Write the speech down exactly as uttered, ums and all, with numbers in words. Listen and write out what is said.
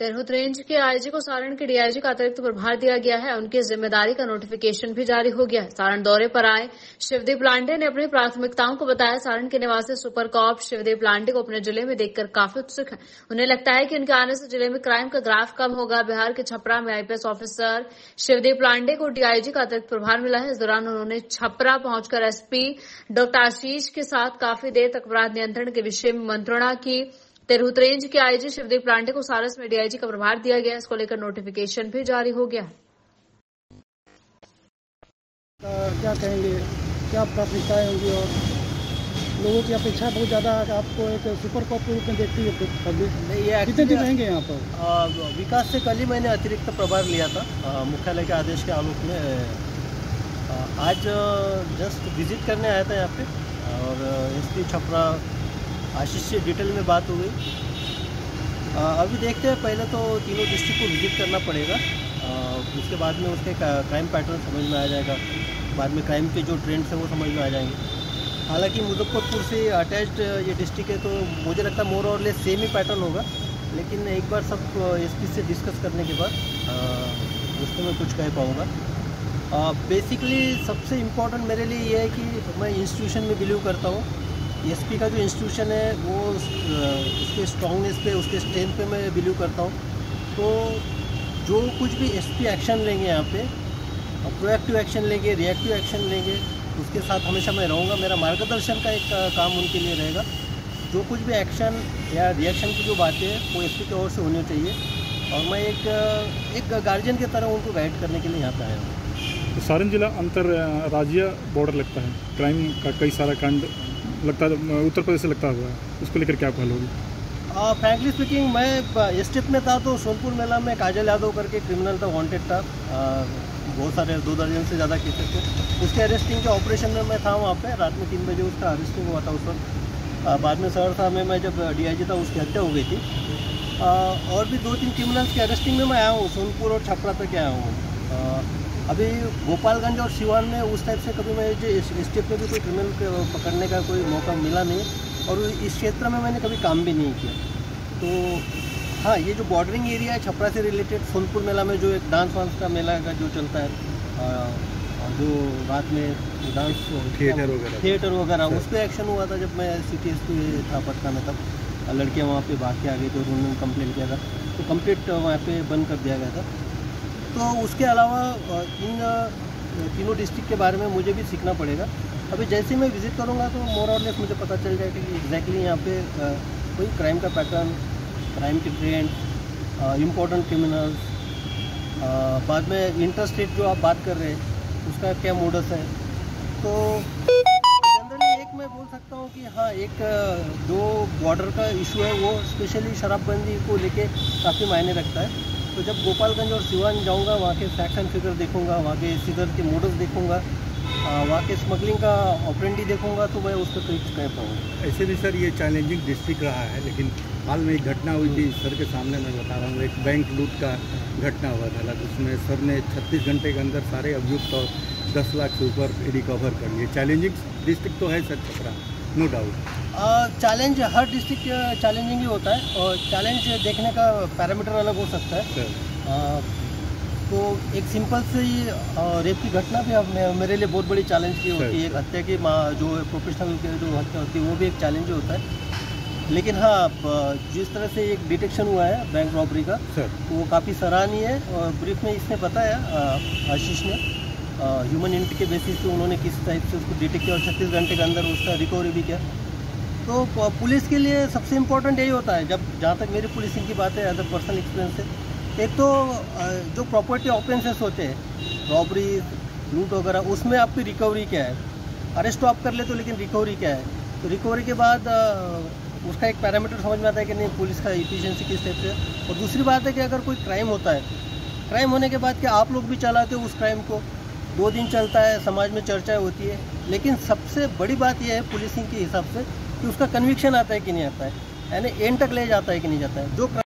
Tirhut range के IG को सारण के डीआईजी का अतिरिक्त प्रभार दिया गया है। उनकी जिम्मेदारी का नोटिफिकेशन भी जारी हो गया है। सारण दौरे पर आए शिवदीप लांडे ने अपनी प्राथमिकताओं को बताया। सारण के निवासी सुपर कॉप शिवदीप लांडे को अपने जिले में देखकर काफी उत्सुक है। उन्हें लगता है कि उनके आने से जिले में क्राइम का ग्राफ कम होगा। बिहार के छपरा में आईपीएस ऑफिसर शिवदीप लांडे को डीआईजी का अतिरिक्त प्रभार मिला है। इस दौरान उन्होंने छपरा पहुंचकर एसपी डॉक्टर आशीष के साथ काफी देर तक अपराध नियंत्रण के विषय में मंत्रणा की। तिरहुत रेंज के आईजी शिवदीप लांडे को सारस में डीआईजी का प्रभार दिया गया। इसको लेकर नोटिफिकेशन भी जारी हो गया। क्या कहेंगे, क्या प्राथमिकताएं होंगी और लोगों की अपेक्षा बहुत ज्यादा है। आपको एक सुपर कॉप के रूप में देखती है पब्लिक। कितने दिन रहेंगे यहाँ पर? विकास से कल ही मैंने अतिरिक्त प्रभार लिया था मुख्यालय के आदेश के आलोक में। आज जस्ट विजिट करने आया था यहाँ पे और एसपी छपरा आशीष से डिटेल में बात हो गई। अभी देखते हैं, पहले तो तीनों डिस्ट्रिक्ट को विजिट करना पड़ेगा, आ, उसके बाद में उसके क्राइम पैटर्न समझ में आ जाएगा। बाद में क्राइम के जो ट्रेंड्स हैं वो समझ में आ जाएंगे। हालांकि मुजफ्फरपुर से अटैच्ड ये डिस्ट्रिक्ट है तो मुझे लगता है मोर और लेस सेम ही पैटर्न होगा, लेकिन एक बार सब एसपी से डिस्कस करने के बाद उसमें मैं कुछ कह पाऊँगा। बेसिकली सबसे इम्पोर्टेंट मेरे लिए ये है कि मैं इंस्टीट्यूशन में बिलीव करता हूँ। एसपी का जो इंस्टीट्यूशन है वो उसके स्ट्रॉन्गनेस पे, उसके स्ट्रेंथ पे मैं बिलीव करता हूँ। तो जो कुछ भी एसपी एक्शन लेंगे यहाँ पे, प्रोएक्टिव एक्शन लेंगे, रिएक्टिव एक्शन लेंगे, उसके साथ हमेशा मैं रहूँगा। मेरा मार्गदर्शन का एक काम उनके लिए रहेगा। जो कुछ भी एक्शन या रिएक्शन की जो बातें हैं वो एसपी की ओर से होनी चाहिए और मैं एक एक गार्जियन की तरह उनको गाइड करने के लिए यहाँ पर आया हूँ। तो सारण जिला अंतर राज्य बॉर्डर लगता है, क्राइम का कई सारा कांड लगता है उत्तर प्रदेश से लगता हुआ है, उसको लेकर क्या पहल होगी? फ्रैंकली स्पीकिंग, मैं स्टेट में था तो सोनपुर मेला में काजल यादव करके क्रिमिनल था, वांटेड था। आ, बहुत सारे दो दर्जन से ज़्यादा केसेस थे। उसके अरेस्टिंग के ऑपरेशन में मैं था वहाँ पे। रात में तीन बजे उसका अरेस्टिंग हुआ था उस वक्त। बाद में सहरसा में मैं जब डीआईजी था उसकी हत्या हो गई थी। आ, और भी दो तीन क्रिमिनल्स के अरेस्टिंग में मैं आया हूँ। सोनपुर और छपरा तक आया हूँ। अभी गोपालगंज और सिवान में उस टाइप से कभी मैं जो स्टेप में भी कोई क्रिमिनल पकड़ने का कोई मौका मिला नहीं और इस क्षेत्र में मैंने कभी काम भी नहीं किया। तो हाँ, ये जो बॉर्डरिंग एरिया है छपरा से रिलेटेड, सोनपुर मेला में जो एक डांस वांस का मेला का जो चलता है, जो रात में डांस थिएटर वगैरह थिएटर वगैरह उस पर एक्शन हुआ था जब मैं सिटी एस पी था पटना में। तब लड़कियाँ वहाँ पे भाग के आ गई तो उन्होंने कंप्लेंट किया था, तो कंप्लीट वहाँ पे बंद कर दिया गया था। तो उसके अलावा इन तीनों डिस्ट्रिक्ट के बारे में मुझे भी सीखना पड़ेगा। अभी जैसे मैं विज़िट करूँगा तो मोर और लेस मुझे पता चल जाएगा कि एग्जैक्टली यहाँ पे कोई क्राइम का पैटर्न, क्राइम के ट्रेंड, इम्पोर्टेंट क्रिमिनल्स, बाद में इंटर स्टेट जो आप बात कर रहे हैं उसका क्या मोडस है। तो जनरली एक मैं बोल सकता हूँ कि हाँ, एक जो बॉर्डर का इशू है वो स्पेशली शराबबंदी को लेके काफ़ी मायने रखता है। तो जब गोपालगंज और सिवान जाऊंगा, वहाँ के फैक्ट एंड फिगर देखूंगा, वहाँ के सिगर के मोडल्स देखूंगा, वहाँ के स्मगलिंग का ऑपरेंडी देखूंगा, तो मैं उस पर कुछ कह पाऊँगा। ऐसे भी सर ये चैलेंजिंग डिस्ट्रिक्ट रहा है, लेकिन हाल में एक घटना हुई थी सर के सामने, मैं बता रहा हूँ। एक बैंक लूट का घटना हुआ था, उसमें सर ने छत्तीस घंटे के अंदर सारे अभियुक्त और दस लाख से ऊपर रिकवर कर लिए। चैलेंजिंग डिस्ट्रिक्ट तो है sir Chhapra, no doubt. Challenge हर डिस्ट्रिक्ट चैलेंजिंग ही होता है और चैलेंज देखने का पैरामीटर अलग हो सकता है। आ, तो एक सिंपल से ही रेप की घटना भी अब मेरे लिए बहुत बड़ी चैलेंज की होती है। एक हत्या की जो प्रोफेशनल की जो हत्या होती है वो भी एक चैलेंज होता है। लेकिन हाँ, जिस तरह से एक डिटेक्शन हुआ है बैंक रॉबरी का, वो काफ़ी सराहनीय है। और ब्रीफ में इसने बताया आशीष ने ह्यूमन इंट के बेसिस पे उन्होंने किस टाइप से उसको डिटेक्ट किया और छत्तीस घंटे के अंदर उसका रिकवरी भी किया। तो पुलिस के लिए सबसे इम्पोर्टेंट यही होता है, जब जहाँ तक मेरी पुलिसिंग की बात है एज अ पर्सनल एक्सपीरियंस है, एक तो जो प्रॉपर्टी ऑफेंसेस होते हैं, रॉबरी, लूट वगैरह, उसमें आपकी रिकवरी क्या है। अरेस्ट तो आप कर ले तो, लेकिन रिकवरी क्या है। तो रिकवरी के बाद उसका एक पैरामीटर समझ में आता है कि नहीं पुलिस का इफिशिएंसी किस टाइप से। और दूसरी बात है कि अगर कोई क्राइम होता है, क्राइम होने के बाद क्या आप लोग भी चलाते हो उस क्राइम को, दो दिन चलता है, समाज में चर्चाएँ होती है, लेकिन सबसे बड़ी बात यह है पुलिसिंग के हिसाब से कि उसका कन्विक्शन आता है कि नहीं आता है, यानी एंड तक ले जाता है कि नहीं जाता है। जो